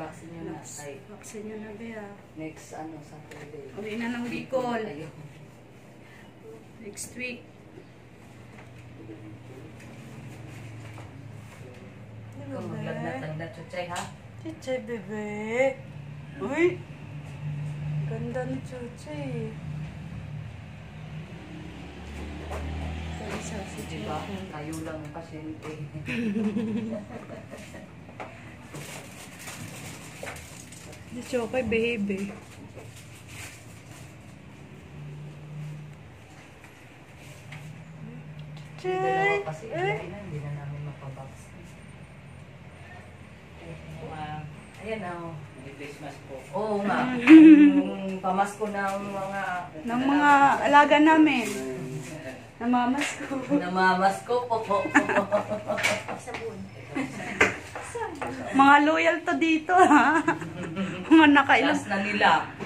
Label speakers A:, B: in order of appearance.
A: vaccine nyo na.
B: Vaccine nyo na, Bea.
A: Next, Saturday.
B: Uwi na ng Bicol. Next week.
A: Kung maglagnat-lagnat, Chuchay, ha?
B: Chuchay, bebe. Uy! Ganda ni Chuchay.
A: Diba? Tayo lang ang pasyente.
B: Si Chokay, baby.
A: Dalawa kasi hindi na namin mapabaksin. Ayan na.
C: May face mask po.
A: Oo nga. Pamasko ng
B: mga alaga namin. Namamasko.
A: Namamasko po.
B: Mga loyal to dito, ha? Mga nakailang.
A: Last na nila.